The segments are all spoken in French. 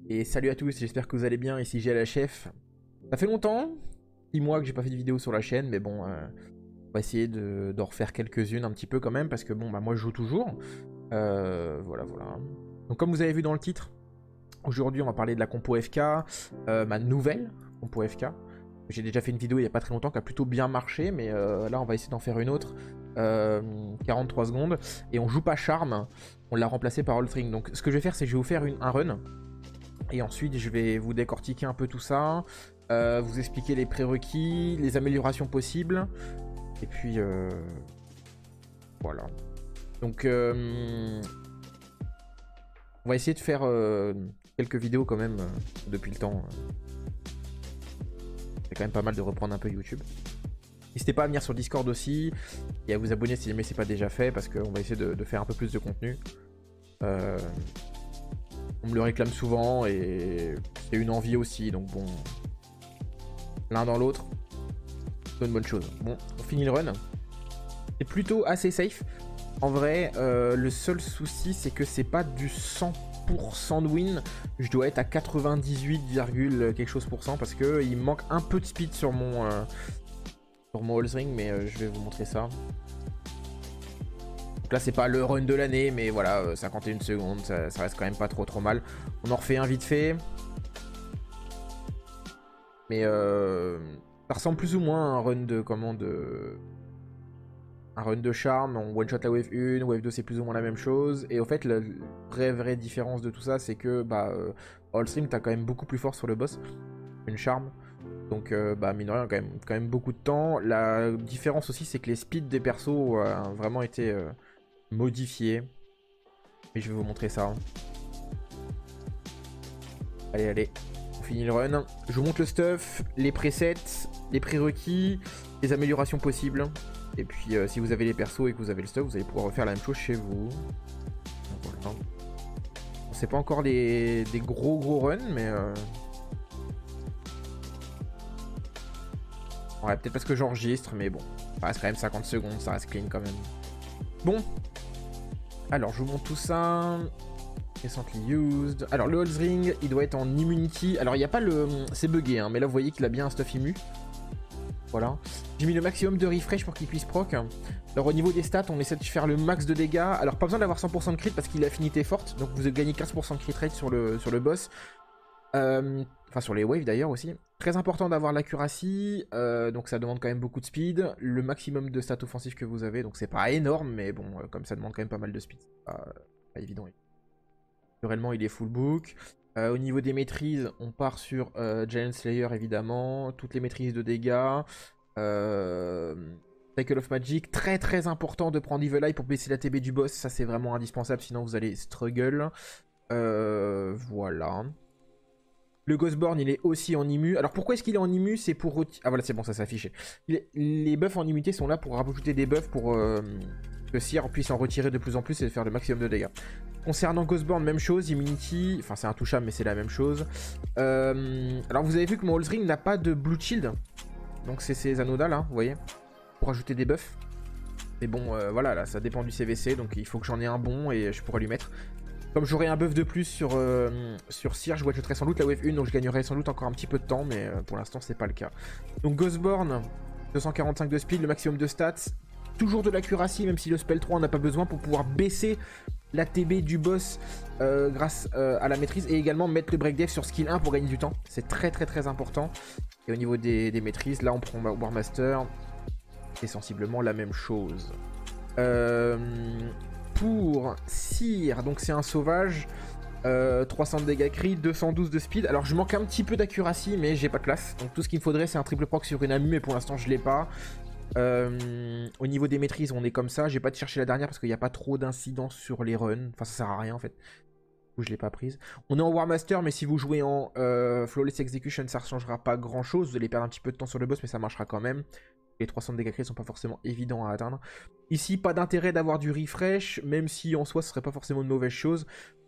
Et salut à tous, j'espère que vous allez bien, ici GLHF. Ça fait longtemps, 6 mois que j'ai pas fait de vidéo sur la chaîne, mais bon, on va essayer d'en refaire quelques-unes un petit peu quand même, parce que bon, bah moi je joue toujours. Voilà. Donc comme vous avez vu dans le titre, aujourd'hui on va parler de la compo FK, ma nouvelle compo FK. J'ai déjà fait une vidéo il y a pas très longtemps qui a plutôt bien marché, mais là on va essayer d'en faire une autre. 43 secondes, et on joue pas Charme, on l'a remplacé par Allstring. Donc ce que je vais faire, c'est que je vais vous faire un run. Et ensuite, je vais vous décortiquer un peu tout ça, vous expliquer les prérequis, les améliorations possibles. Et puis, voilà. Donc, on va essayer de faire quelques vidéos quand même depuis le temps. C'est quand même pas mal de reprendre un peu YouTube. N'hésitez pas à venir sur Discord aussi et à vous abonner si jamais c'est pas déjà fait, parce qu'on va essayer de faire un peu plus de contenu. On me le réclame souvent et c'est une envie aussi, donc bon, l'un dans l'autre, c'est une bonne chose. Bon, on finit le run. C'est plutôt assez safe. En vrai, le seul souci, c'est que c'est pas du 100% de win. Je dois être à 98, quelque chose pour cent, parce que il me manque un peu de speed sur mon Allstring, mais je vais vous montrer ça. Donc là, c'est pas le run de l'année, mais voilà, 51 secondes, ça reste quand même pas trop mal. On en refait un vite fait. Mais ça ressemble plus ou moins à un run de un run de charme. On one shot la wave 1, wave 2 c'est plus ou moins la même chose. Et au fait, la vraie différence de tout ça, c'est que bah Allstring, t'as quand même beaucoup plus fort sur le boss qu'une charme. Donc bah mine de rien, quand même beaucoup de temps. La différence aussi, c'est que les speeds des persos ont vraiment été modifiés. Et je vais vous montrer ça. Allez. On finit le run. Je vous montre le stuff, les presets, les prérequis, les améliorations possibles. Et puis si vous avez les persos et que vous avez le stuff, vous allez pouvoir refaire la même chose chez vous. Voilà. C'est pas encore des gros runs, mais ouais, peut-être parce que j'enregistre, mais bon, ça reste quand même 50 secondes, ça reste clean quand même. Bon, alors je vous montre tout ça. Recently used. Alors le Allstring, il doit être en immunity. Alors il n'y a pas le... C'est bugué, hein, mais là vous voyez qu'il a bien un stuff immu. Voilà. J'ai mis le maximum de refresh pour qu'il puisse proc. Alors au niveau des stats, on essaie de faire le max de dégâts. Alors pas besoin d'avoir 100% de crit parce qu'il a affinité forte. Donc vous gagnez 15% de crit rate sur le boss. Enfin sur les waves d'ailleurs aussi. Très important d'avoir l'accuracy. Donc ça demande quand même beaucoup de speed. Le maximum de stats offensifs que vous avez. Donc c'est pas énorme, mais bon, comme ça demande quand même pas mal de speed. Pas évident. Naturellement, il est full book. Au niveau des maîtrises, on part sur Giant Slayer évidemment. Toutes les maîtrises de dégâts. Cycle of Magic. Très important de prendre Evil Eye pour baisser la TB du boss. Ça, c'est vraiment indispensable. Sinon, vous allez struggle. Voilà. Le Ghostborn, il est aussi en immu. Alors, pourquoi est-ce qu'il est en immu? C'est pour... Ah, voilà, c'est bon, ça s'est affiché. Les buffs en immunité sont là pour rajouter des buffs pour que Seer puisse en retirer de plus en plus et faire le maximum de dégâts. Concernant Ghostborn, même chose, Immunity, enfin c'est intouchable mais c'est la même chose. Alors vous avez vu que mon Allstring n'a pas de Blue Shield, donc c'est ces anneaux là, vous voyez, pour ajouter des buffs. Mais bon, voilà, là ça dépend du CVC, donc il faut que j'en ai un bon et je pourrais lui mettre. Comme j'aurai un buff de plus sur Seer, je one-shotterai sans doute la wave 1, donc je gagnerai sans doute encore un petit peu de temps, mais pour l'instant c'est pas le cas. Donc Ghostborn, 245 de speed, le maximum de stats. Toujours de l'accuracy, même si le spell 3 on n'a pas besoin pour pouvoir baisser la TB du boss grâce à la maîtrise, et également mettre le break dev sur skill 1 pour gagner du temps. C'est très important. Et au niveau des maîtrises, là on prend War Master, c'est sensiblement la même chose. Pour Seer, donc c'est un sauvage, 300 de dégâts crit, 212 de speed. Alors je manque un petit peu d'accuracy, mais j'ai pas de classe. Donc tout ce qu'il me faudrait c'est un triple proc sur une ammu, mais pour l'instant je l'ai pas. Au niveau des maîtrises, on est comme ça. J'ai pas de chercher la dernière parce qu'il n'y a pas trop d'incidence sur les runs. Enfin, ça sert à rien en fait. Du coup, je l'ai pas prise. On est en War Master, mais si vous jouez en Flawless Execution, ça ne changera pas grand chose. Vous allez perdre un petit peu de temps sur le boss, mais ça marchera quand même. Les 300 de dégâts crits sont pas forcément évidents à atteindre. Ici, pas d'intérêt d'avoir du refresh, même si en soi, ce serait pas forcément une mauvaise chose.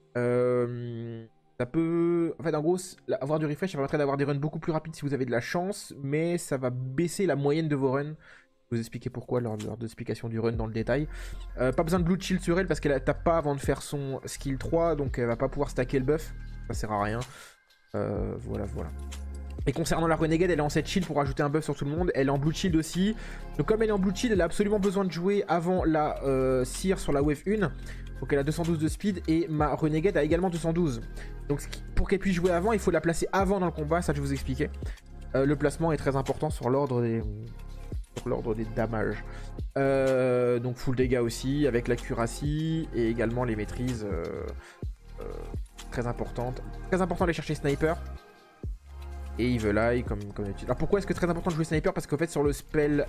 Ça peut... En fait, en gros, avoir du refresh, ça permettrait d'avoir des runs beaucoup plus rapides si vous avez de la chance, mais ça va baisser la moyenne de vos runs. vous expliquer pourquoi lors de l'explication du run dans le détail. Pas besoin de blue shield sur elle parce qu'elle tape pas avant de faire son skill 3, donc elle va pas pouvoir stacker le buff, ça sert à rien. Voilà. Et concernant la Renegade, elle est en 7 shield pour rajouter un buff sur tout le monde. Elle est en blue shield aussi. Donc comme elle est en blue shield, elle a absolument besoin de jouer avant la Seer sur la wave 1. Donc elle a 212 de speed et ma Renegade a également 212. Donc pour qu'elle puisse jouer avant, il faut la placer avant dans le combat, ça je vous expliquais. Le placement est très important sur l'ordre des damages. Donc full dégâts aussi, avec l'accuracy et également les maîtrises très importantes. Très important d'aller chercher sniper. Et Evil Eye comme d'habitude. Alors pourquoi est-ce que c'est très important de jouer sniper? Parce qu'en fait sur le spell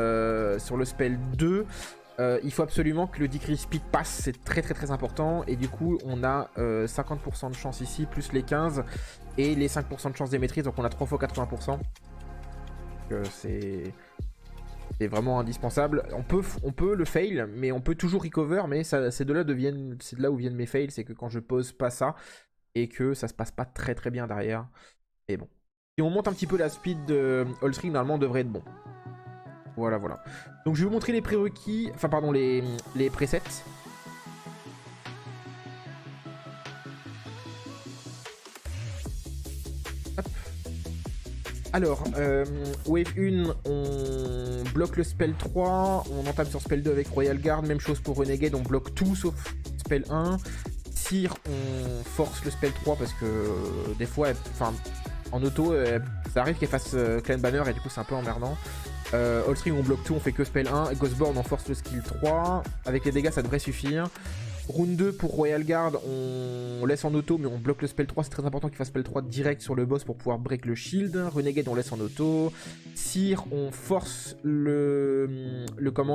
2, il faut absolument que le decrease speed passe, c'est très important. Et du coup on a 50% de chance ici, plus les 15 et les 5% de chance des maîtrises, donc on a 3 fois 80%. C'est vraiment indispensable. On peut le fail, mais on peut toujours recover, mais c'est de là où viennent mes fails, c'est que quand je pose pas ça, et que ça se passe pas très bien derrière. Et bon. Si on monte un petit peu la speed de Allstring, normalement on devrait être bon. Voilà. Donc je vais vous montrer les prérequis, enfin pardon, les presets. Hop. Alors, wave 1, on bloque le spell 3, on entame sur spell 2 avec Royal Guard, même chose pour Renegade, on bloque tout sauf spell 1. Seer, on force le spell 3 parce que des fois, en auto, ça arrive qu'elle fasse Clan Banner et du coup c'est un peu emmerdant. Allstring, on bloque tout, on fait que spell 1. Ghostborn, on force le skill 3. Avec les dégâts, ça devrait suffire. Round 2 pour Royal Guard, on laisse en auto mais on bloque le spell 3. C'est très important qu'il fasse spell 3 direct sur le boss pour pouvoir break le shield. Renegade, on laisse en auto. Seer, on force le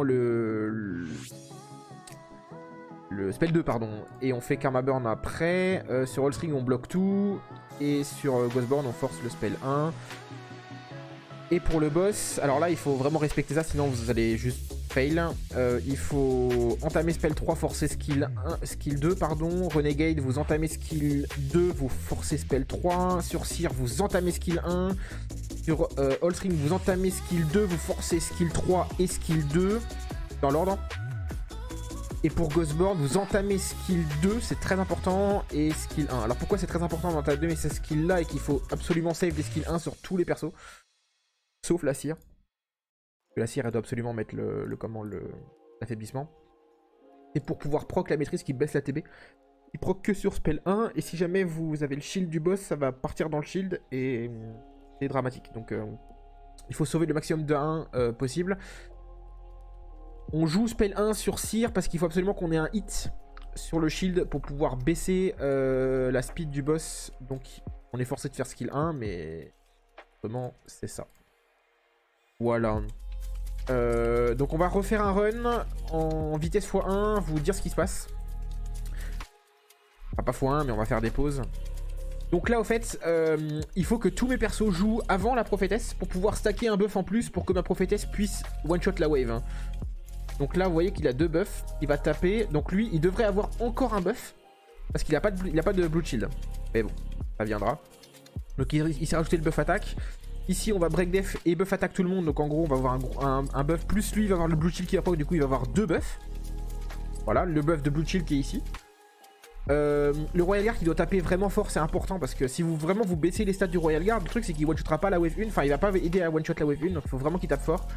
spell 2 pardon, et on fait Karma Burn après. Sur Allstring on bloque tout, et sur Ghostborn on force le spell 1. Et pour le boss, alors là il faut vraiment respecter ça, sinon vous allez juste fail. Il faut entamer spell 3, forcer skill 2 pardon. Renegade, vous entamez skill 2, vous forcez spell 3. Sur Seer, vous entamez skill 1. Sur Allstring, vous entamez skill 2, vous forcez skill 3 et skill 2 dans l'ordre. Et pour Ghostborn, vous entamez skill 2, c'est très important, et skill 1. Alors pourquoi c'est très important d'entamer ces skills là et qu'il faut absolument save les skills 1 sur tous les persos, sauf la Seer. La Seer, elle doit absolument mettre l'affaiblissement. Et pour pouvoir proc la maîtrise qui baisse la TB, il proc que sur spell 1, et si jamais vous avez le shield du boss, ça va partir dans le shield, et c'est dramatique. Donc il faut sauver le maximum de 1 possible. On joue spell 1 sur Seer parce qu'il faut absolument qu'on ait un hit sur le shield pour pouvoir baisser la speed du boss. Donc on est forcé de faire skill 1, mais vraiment c'est ça. Voilà. Donc on va refaire un run en vitesse x1, vous dire ce qui se passe. Enfin pas x1, mais on va faire des pauses. Donc là au fait, il faut que tous mes persos jouent avant la prophétesse pour pouvoir stacker un buff en plus pour que ma prophétesse puisse one-shot la wave. Hein. Donc là, vous voyez qu'il a 2 buffs. Il va taper. Donc lui, il devrait avoir encore un buff. Parce qu'il n'a pas de blue shield. Mais bon, ça viendra. Donc il s'est rajouté le buff attaque. Ici, on va break def et buff attaque tout le monde. Donc en gros, on va avoir un buff. Plus lui, il va avoir le blue shield qui va pas. Du coup, il va avoir 2 buffs. Voilà, le buff de blue shield qui est ici. Le Royal Guard qui doit taper vraiment fort, c'est important. Parce que si vous baissez les stats du Royal Guard, le truc c'est qu'il one-shotera pas la wave 1. Enfin, il va pas aider à one-shot la wave 1. Donc il faut vraiment qu'il tape fort.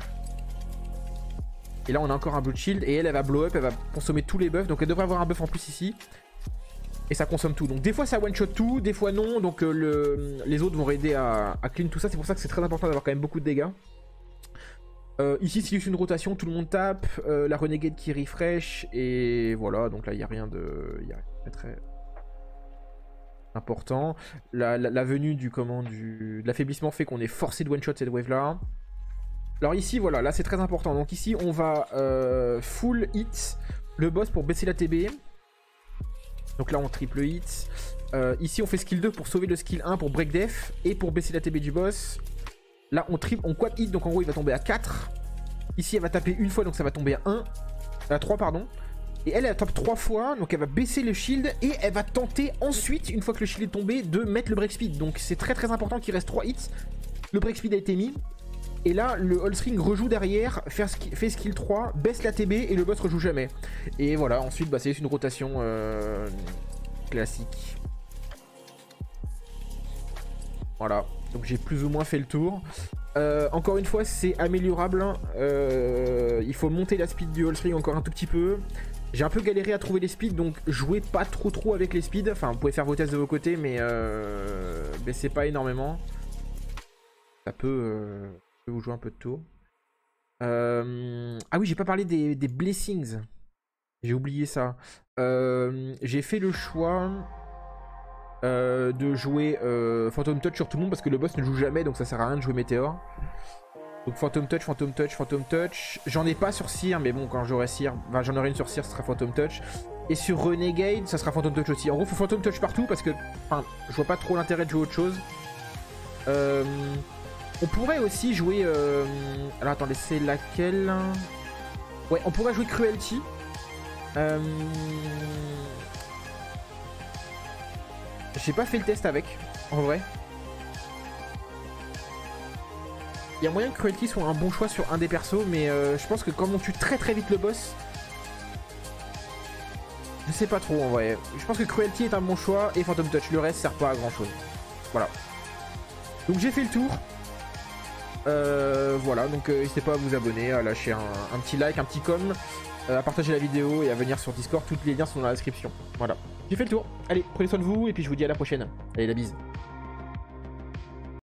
Et là on a encore un blue shield et elle va blow up, elle va consommer tous les buffs. Donc elle devrait avoir un buff en plus ici. Et ça consomme tout. Donc des fois ça one shot tout, des fois non. Donc les autres vont aider à clean tout ça. C'est pour ça que c'est très important d'avoir quand même beaucoup de dégâts. Ici c'est juste une rotation, tout le monde tape. La Renegade qui refresh. Et voilà, donc là il n'y a rien de très important. La venue de l'affaiblissement fait qu'on est forcé de one shot cette wave là. Alors ici, voilà, là c'est très important. Donc ici, on va full hit le boss pour baisser la TB. Donc là, on triple hit. Ici, on fait skill 2 pour sauver le skill 1 pour break def et pour baisser la TB du boss. Là, on quad hit, donc en gros, il va tomber à 4. Ici, elle va taper une fois, donc ça va tomber à 3, pardon. Et elle tape 3 fois, donc elle va baisser le shield et elle va tenter ensuite, une fois que le shield est tombé, de mettre le break speed. Donc c'est très important qu'il reste 3 hits. Le break speed a été mis. Et là, le Holstring rejoue derrière, fait skill 3, baisse la TB et le boss rejoue jamais. Et voilà, ensuite, bah, c'est une rotation classique. Voilà, donc j'ai plus ou moins fait le tour. Encore une fois, c'est améliorable. Il faut monter la speed du Holstring encore un tout petit peu. J'ai un peu galéré à trouver les speeds, donc jouez pas trop avec les speeds. Enfin, vous pouvez faire vos tests de vos côtés, mais baissez pas énormément. Ça peut vous jouer un peu de tour. Ah oui, j'ai pas parlé des blessings. J'ai oublié ça. J'ai fait le choix de jouer Phantom Touch sur tout le monde parce que le boss ne joue jamais, donc ça sert à rien de jouer Météore. Donc Phantom Touch, Phantom Touch, Phantom Touch. J'en ai pas sur Seer, mais bon, quand j'aurai Seer, enfin, j'en aurai une sur Seer, ce sera Phantom Touch. Et sur Renegade, ça sera Phantom Touch aussi. En gros, faut Phantom Touch partout parce que, enfin, je vois pas trop l'intérêt de jouer autre chose. On pourrait aussi jouer... Alors attendez, c'est laquelle? Ouais, on pourrait jouer Cruelty. J'ai pas fait le test avec, en vrai. Il y a moyen que Cruelty soit un bon choix sur un des persos, mais je pense que comme on tue très vite le boss... Je sais pas trop en vrai. Je pense que Cruelty est un bon choix et Phantom Touch. Le reste sert pas à grand chose. Voilà. Donc j'ai fait le tour. Voilà, donc n'hésitez pas à vous abonner, à lâcher un petit like, un petit com, à partager la vidéo et à venir sur Discord. Tous les liens sont dans la description. Voilà. J'ai fait le tour. Allez, prenez soin de vous et puis je vous dis à la prochaine. Allez, la bise.